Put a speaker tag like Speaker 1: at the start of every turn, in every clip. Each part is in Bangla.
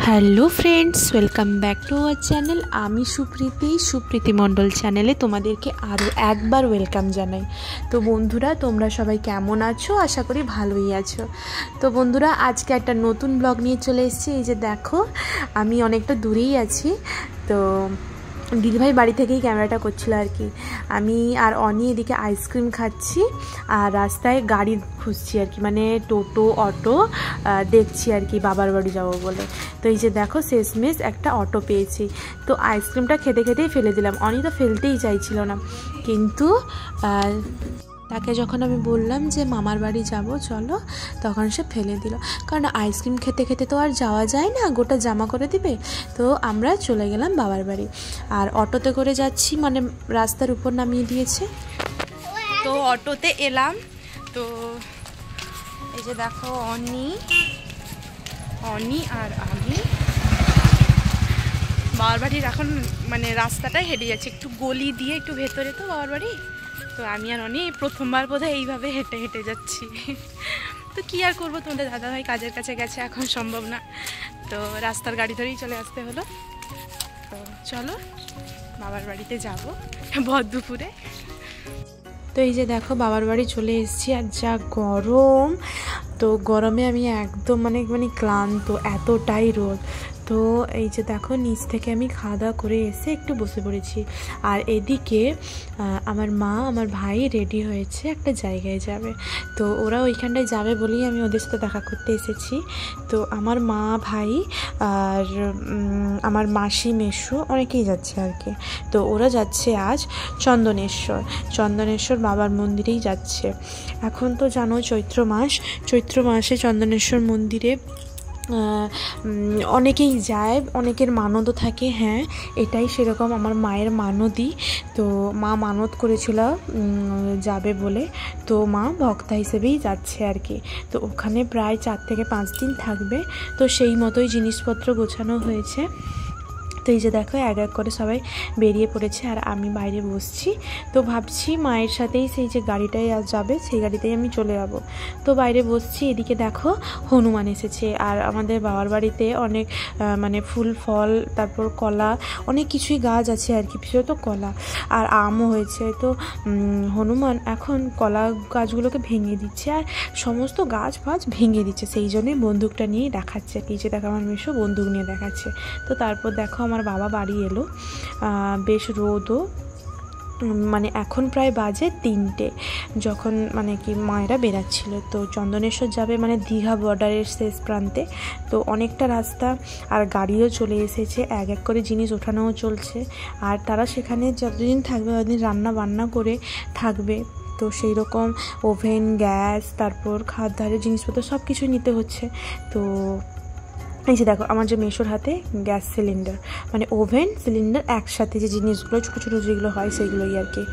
Speaker 1: Hello friends, welcome back to our channel. আমি সুপ্রীতি মণ্ডল চ্যানেলে তোমাদেরকে আরও একবার ওয়েলকাম জানাই। তো বন্ধুরা, তোমরা সবাই কেমন আছো? আশা করি ভালোই আছো। তো বন্ধুরা, আজকে একটা নতুন ব্লগ নিয়ে চলে এসেছি। এই যে দেখো, আমি অনেকটা দূরেই আছি। তো দিদিভাই বাড়ি থেকেই ক্যামেরাটা করছিল আর কি। আমি আর অনি এদিকে আইসক্রিম খাচ্ছি আর রাস্তায় গাড়ি খুঁজছি আর কি, মানে টোটো অটো দেখছি আর কি বাবার বাড়ি যাবো বলে। তো এই যে দেখো, শেষমেশ একটা অটো পেয়েছি। তো আইসক্রিমটা খেতে খেতেই ফেলে দিলাম। অনি তো ফেলতেই চাইছিল না, কিন্তু তাকে যখন আমি বললাম যে মামার বাড়ি যাব চলো, তখন সে ফেলে দিল। কারণ আইসক্রিম খেতে খেতে তো আর যাওয়া যায় না, গোটা জামা করে দিবে। তো আমরা চলে গেলাম বাবার বাড়ি। আর অটোতে করে যাচ্ছি, মানে রাস্তার উপর নামিয়ে দিয়েছে। তো অটোতে এলাম। তো এই যে দেখো, অনি আর আমি বাবার বাড়ির এখন মানে রাস্তাটাই হেঁটে যাচ্ছি, একটু গলি দিয়ে একটু ভেতরে তো বাবার বাড়ি। তো আমি আর অনি প্রথমবার বোধহয় এইভাবে হেঁটে হেঁটে যাচ্ছি। তো কী আর করবো, তোমাদের দাদাভাই কাজের কাছে গেছে, এখন সম্ভব না। তো রাস্তার গাড়ি ধরেই চলে আসতে হলো। তো চলো বাবার বাড়িতে যাব ভর দুপুরে। তো এই যে দেখো, বাবার বাড়ি চলে এসেছি। আর যা গরম, তো গরমে আমি একদম মানে ক্লান্ত, এতটাই রোদ। তো এই যে দেখো, নিচ থেকে আমি খাওয়া দাওয়া করে এসে একটু বসে পড়েছি। আর এদিকে আমার মা আমার ভাই রেডি হয়েছে, একটা জায়গায় যাবে। তো ওরা ওইখানটায় যাবে বলেই আমি ওদের সাথে দেখা করতে এসেছি। তো আমার মা, ভাই আর আমার মাসি, মেসো অনেকেই যাচ্ছে আর কি। তো ওরা যাচ্ছে আজ চন্দনেশ্বর বাবার মন্দিরেই যাচ্ছে। এখন তো জানো চৈত্র মাসে চন্দনেশ্বর মন্দিরে অনেকেই যায়, অনেকের মানতও থাকে। হ্যাঁ, এটাই সেরকম আমার মায়ের মানতই। তো মা মানত করেছিল যাবে বলে, তো মা ভক্তা হিসেবেই যাচ্ছে আর কি। তো ওখানে প্রায় 4 থেকে 5 দিন থাকবে। তো সেই মতোই জিনিসপত্র গোছানো হয়েছে। তো এই যে দেখো, এক এক করে সবাই বেরিয়ে পড়েছে আর আমি বাইরে বসছি। তো ভাবছি মায়ের সাথেই সেই যে গাড়িটায় আজ যাবে, সেই গাড়িতেই আমি চলে যাব। তো বাইরে বসছি, এদিকে দেখো হনুমান এসেছে। আর আমাদের বাবার বাড়িতে অনেক মানে ফুল ফল, তারপর কলা, অনেক কিছুই গাছ আছে আর কি, বিশেষত কলা আর আমও হয়েছে। তো হনুমান এখন কলা গাছগুলোকে ভেঙে দিচ্ছে আর সমস্ত গাছ ফাছ ভেঙে দিচ্ছে। সেই জন্যই বন্দুকটা নিয়েই দেখাচ্ছে। এই যে দেখো, আমার মেশো বন্দুক নিয়ে দেখাচ্ছে। তো তারপর দেখো, আমার বাবা বাড়ি এলো। বেশ রোদও, মানে এখন প্রায় বাজে 3টে, যখন মানে কি মায়েরা বেরাচ্ছিল। তো চন্দনেশ্বর যাবে, মানে দীঘা বর্ডারের শেষ প্রান্তে। তো অনেকটা রাস্তা, আর গাড়িও চলে এসেছে, এক এক করে জিনিস ওঠানোও চলছে। আর তারা সেখানে যতদিন থাকবে ততদিন রান্না বান্না করে থাকবে। তো সেই রকম ওভেন, গ্যাস, তারপর খাদ্যের জিনিসপত্র সব কিছুই নিতে হচ্ছে। তো এই যে দেখো, আমার যে মেশোর হাতে গ্যাস সিলিন্ডার, মানে ওভেন সিলিন্ডার একসাথে, যে জিনিসগুলো ছোটো ছোটো যেগুলো হয় সেইগুলোই আর কি।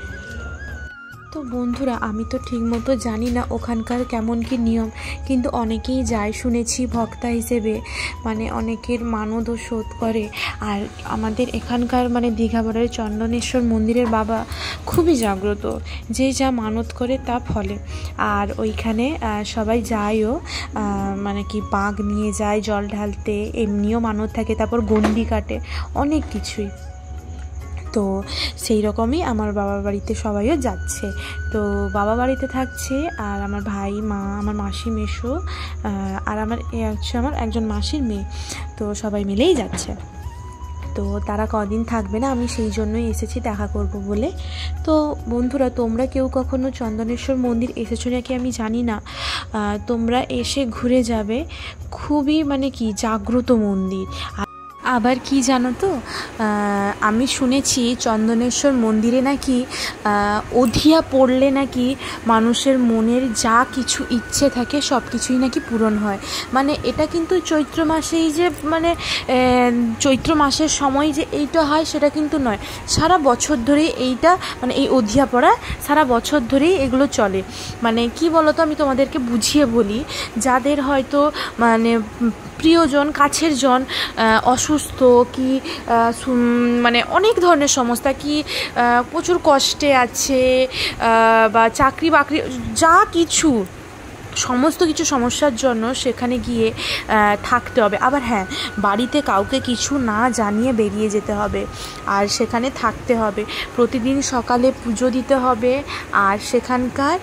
Speaker 1: তো বন্ধুরা, আমি তো ঠিক মতো জানি না ওখানকার কেমন কি নিয়ম, কিন্তু অনেকেই যায় শুনেছি ভক্তা হিসেবে, মানে অনেকের মানতও শোধ করে। আর আমাদের এখানকার মানে দীঘা বর্ডারের চন্দনেশ্বর মন্দিরের বাবা খুবই জাগ্রত, যে যা মানত করে তা ফলে। আর ওইখানে সবাই যায়ও, মানে কি বাঘ নিয়ে যায় জল ঢালতে, এমনিও মানত থাকে, তারপর গন্ডি কাটে, অনেক কিছুই। তো সেই রকমই আমার বাবার বাড়িতে সবাইও যাচ্ছে। তো বাবা বাড়িতে থাকছে আর আমার ভাই, মা, আমার মাসি, মেসো আর আমার একজন মাসির মেয়ে। তো সবাই মিলেই যাচ্ছে। তো তারা কদিন থাকবে না, আমি সেই জন্যই এসেছি দেখা করব বলে। তো বন্ধুরা, তোমরা কেউ কখনো চন্দনেশ্বর মন্দির এসেছো নাকি আমি জানি না, তোমরা এসে ঘুরে যাবে। খুবই মানে কি জাগ্রত মন্দির। আবার কি জানো তো, আমি শুনেছি চন্দনেশ্বর মন্দিরে নাকি অধিয়া পড়লে নাকি মানুষের মনের যা কিছু ইচ্ছে থাকে সব কিছুই নাকি পূরণ হয়। মানে এটা কিন্তু চৈত্র মাসেই যে মানে চৈত্র মাসের সময় যে এইটা হয় সেটা কিন্তু নয়, সারা বছর ধরেই এইটা মানে এই অধিয়া পড়া সারা বছর ধরেই এগুলো চলে। মানে কি বলো তো, আমি তোমাদেরকে বুঝিয়ে বলি। যাদের হয়তো মানে প্রিয়জন, কাছের জন অসুস্থ, কি মানে অনেক ধরনের সমস্যা, কি প্রচুর কষ্টে আছে, বা চাকরি বাকরি যা কিছু সমস্ত কিছু সমস্যার জন্য সেখানে গিয়ে থাকতে হবে। আবার হ্যাঁ, বাড়িতে কাউকে কিছু না জানিয়ে বেরিয়ে যেতে হবে, আর সেখানে থাকতে হবে। প্রতিদিন সকালে পুজো দিতে হবে, আর সেখানকার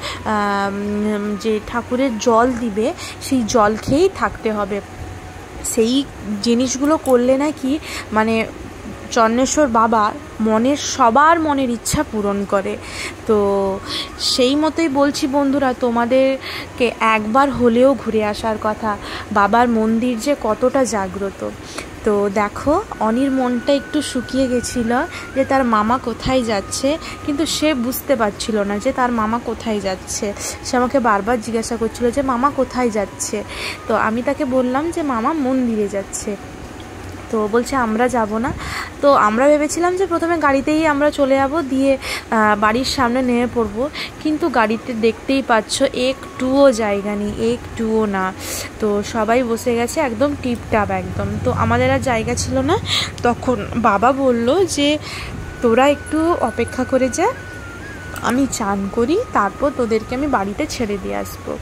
Speaker 1: যে ঠাকুরের জল দিবে সেই জল খেয়েই থাকতে হবে। সেই জিনিসগুলো করলে নাকি মানে চন্দ্রেশ্বর বাবা সবার মনের ইচ্ছা পূরণ করে। তো সেই মতোই বলছি বন্ধুরা, তোমাদেরকে একবার হলেও ঘুরে আসার কথা। বাবার মন্দির যে কতটা জাগ্রত। তো দেখো, অনির মনটা একটু শুকিয়ে গেছিলো যে তার মামা কোথায় যাচ্ছে, কিন্তু সে বুঝতে পারছিল না যে তার মামা কোথায় যাচ্ছে। সে আমাকে বারবার জিজ্ঞাসা করছিল যে মামা কোথায় যাচ্ছে। তো আমি তাকে বললাম যে মামা মন্দিরে যাচ্ছে। তো বলছে আমরা যাব না। তো আমরা ভেবেছিলাম যে প্রথমে গাড়িতেই আমরা চলে যাব, দিয়ে বাড়ির সামনে নেমে পড়বো, কিন্তু গাড়িতে দেখতেই পাচ্ছ একটুও জায়গা নেই, একটুও না। তো সবাই বসে গেছে একদম টিপটাপ একদম। তো আমাদের আর জায়গা ছিল না। তখন বাবা বলল যে তোরা একটু অপেক্ষা করে যা, আমি চান করি, তারপর তোদেরকে আমি বাড়িতে ছেড়ে দিয়ে আসবো।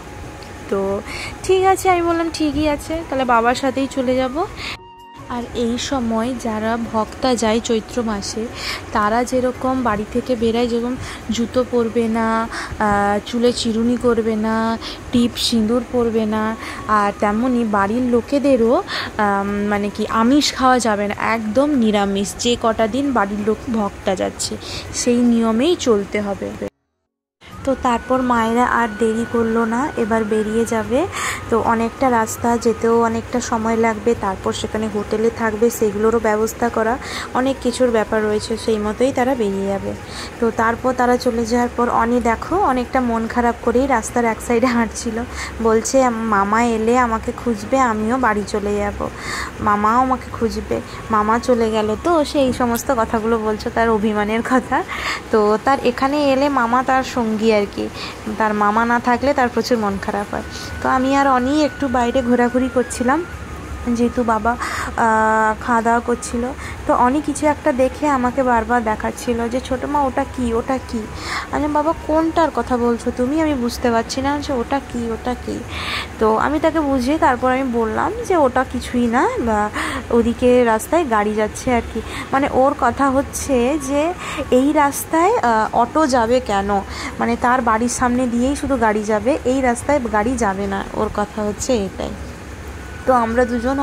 Speaker 1: তো ঠিক আছে, আমি বললাম ঠিকই আছে, তাহলে বাবার সাথেই চলে যাব। আর এই সময় যারা ভক্তা যায় চৈত্র মাসে, তারা যেরকম বাড়ি থেকে বেরায়, যেরকম জুতো পরবে না, চুলে চিরুনি করবে না, টিপ সিঁদুর পরবে না, আর তেমনই বাড়ির লোকেদেরও মানে কি আমিষ খাওয়া যাবে না, একদম নিরামিষ। যে কটা দিন বাড়ির লোক ভক্তা যাচ্ছে সেই নিয়মেই চলতে হবে। তো তারপর মায়েরা আর দেরি করলো না, এবার বেরিয়ে যাবে। তো অনেকটা রাস্তা যেতেও অনেকটা সময় লাগবে, তারপর সেখানে হোটেলে থাকবে, সেগুলোরও ব্যবস্থা করা, অনেক কিছুর ব্যাপার রয়েছে। সেই মতোই তারা বেরিয়ে যাবে। তো তারপর তারা চলে যাওয়ার পর অনি দেখো অনেকটা মন খারাপ করেই রাস্তার এক সাইডে হাঁটছিল, বলছে মামা এলে আমাকে খুঁজবে, আমিও বাড়ি চলে যাব, মামাও আমাকে খুঁজবে। মামা চলে গেল, তো সেই সমস্ত কথাগুলো বলছো, তার অভিমানের কথা। তো তার এখানে এলে মামা তার সঙ্গী আর কি, তার মামা না থাকলে তার প্রচুর মন খারাপ হয়। তো আমি আর অনি একটু বাইরে ঘোরাঘুরি করছিলাম, যেহেতু বাবা খাওয়া দাওয়া করছিল। তো অনেক কিছু একটা দেখে আমাকে বারবার দেখাচ্ছিল যে ছোটো মা ওটা কি, ওটা কি। আমি বাবা কোনটার কথা বলছো তুমি, আমি বুঝতে পারছি না যে ওটা কি, ওটা কি। তো আমি তাকে বুঝিয়ে তারপর আমি বললাম যে ওটা কিছুই না, ওদিকে রাস্তায় গাড়ি যাচ্ছে আর কি। মানে ওর কথা হচ্ছে যে এই রাস্তায় অটো যাবে কেন, মানে তার বাড়ির সামনে দিয়েই শুধু গাড়ি যাবে, এই রাস্তায় গাড়ি যাবে না, ওর কথা হচ্ছে এটাই। তো আমরা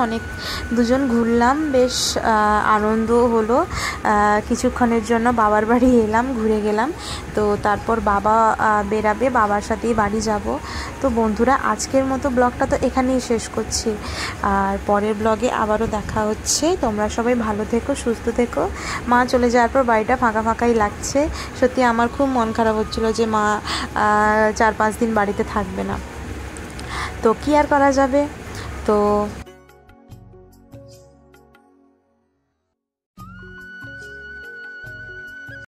Speaker 1: দুজন ঘুরলাম, বেশ আনন্দও হলো। কিছুক্ষণের জন্য বাবার বাড়ি এলাম, ঘুরে গেলাম। তো তারপর বাবা বেরাবে, বাবার সাথেই বাড়ি যাব। তো বন্ধুরা, আজকের মতো ব্লগটা তো এখানেই শেষ করছি, আর পরের ব্লগে আবারও দেখা হচ্ছে। তোমরা সবাই ভালো থেকো, সুস্থ থেকো। মা চলে যাওয়ার পর বাড়িটা ফাঁকা ফাঁকাই লাগছে। সত্যি আমার খুব মন খারাপ হচ্ছিলো যে মা 4-5 দিন বাড়িতে থাকবে না। তো কি আর করা যাবে। তো